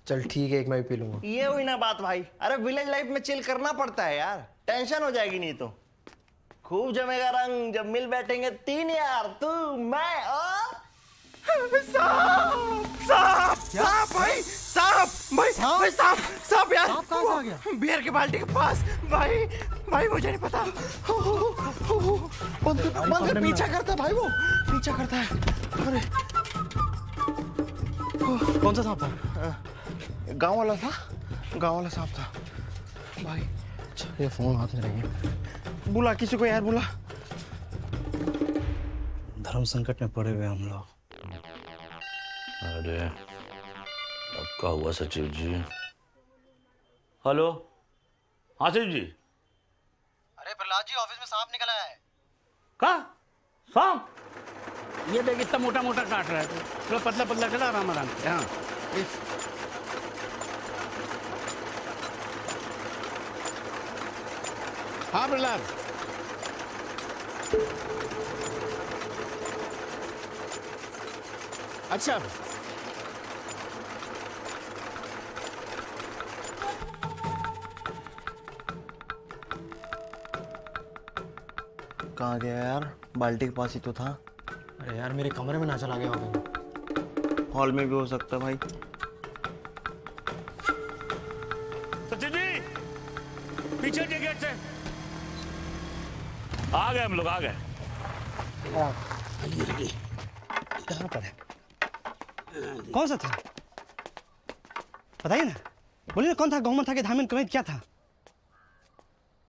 चल ठीक है, एक मैं भी पी लूंगा। ये हुई ना बात भाई। अरे विलेज लाइफ में चिल करना पड़ता है यार, टेंशन हो जाएगी नहीं तो। खूब जमेगा रंग जब मिल बैठेंगे तीन यार, तू मैं और सांप। सांप सांप भाई, सांप भाई, भाई सांप सांप यार। सांप कहाँ से आ गया? बियर की बाल्टी के पास भाई। भाई मुझे नहीं पता, बंदर पीछा करता है भाई, वो पीछा करता है। अरे कौन सा सांप था? गांव वाला था, गांव वाला सांप था भाई। ये फोन हाथ में रहिए। बुला किसी को यार, बुला। धर्म संकट में पड़े हुए हम लोग। अरे अब क्या हुआ सचिव जी? हेलो, हाँ सचिव जी। अरे प्रहलाद जी, ऑफिस में सांप निकल आया है। कहा सांप? ये देख इतना मोटा मोटा काट रहा है, तो पतला पतला चला आराम आराम से। हाँ हाँ प्रहलाद। अच्छा कहाँ गया यार? बाल्टी के पास ही तो था। अरे यार मेरे कमरे में ना चला गया होगा। हॉल में भी हो सकता है भाई। सचिव जी, पीछे के गेट से आ गए हम लोग, आ गए। कहाँ पर है? कौन सा था बताइए ना, बोलिए ना, कौन था? गहुमन था कि धामिन कमेंट क्या था?